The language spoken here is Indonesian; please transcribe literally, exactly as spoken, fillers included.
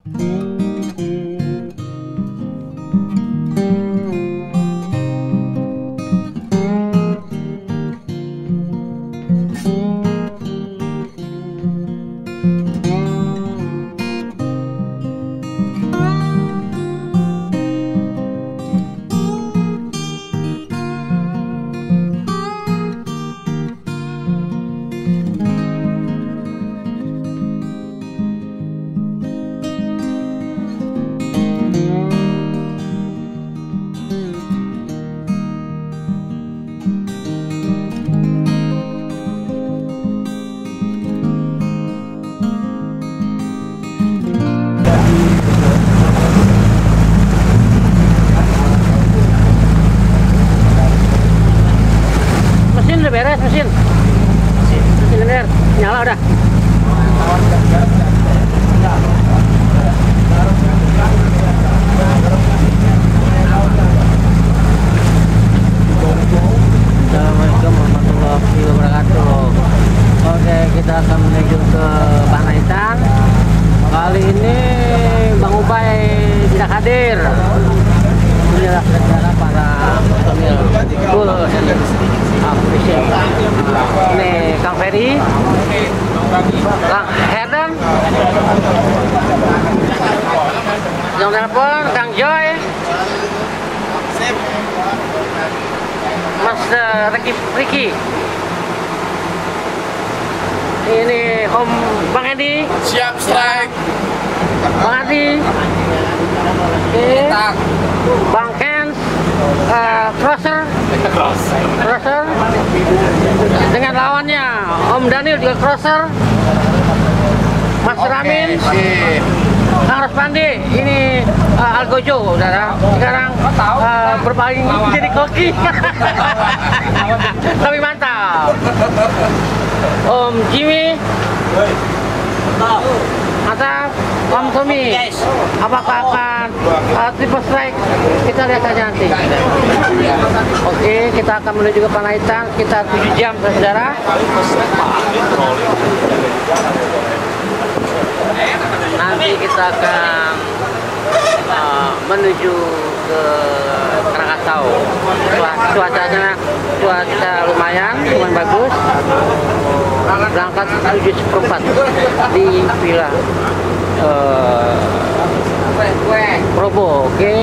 Beres mesin, mesin bener, nyala udah. Assalamualaikum warahmatullahi wabarakatuh. Oke, kita akan menuju ke Panaitan. Kali ini Bang Ubay tidak hadir. Inilah saudara para personil full fishing. Ini Kang Ferry, Kang Herdan, yang telepon Kang Joy, Mas Ricky, Ricky. Ini Om Bang Edi. Siap strike. Bang Adi. Oke. Bang Ken. Uh, crosser. Crosser. Dengan lawannya Om Daniel juga crosser. Mas okay, Ramin. Kang Rospandi. Ini uh, Algojo, saudara. Sekarang uh, berpaling jadi koki. Tapi mantap. Om Jimmy, mantap. Om Tommy, apakah akan uh, triple strike? Kita lihat saja nanti. Oke, kita akan menuju ke Panaitan sekitar tujuh jam, saudara. Nanti kita akan uh, menuju ke Krakatau. Cuacanya cuaca lumayan, lumayan bagus. Berangkat tujuh seperempat di Villa uh, Probo. Oke,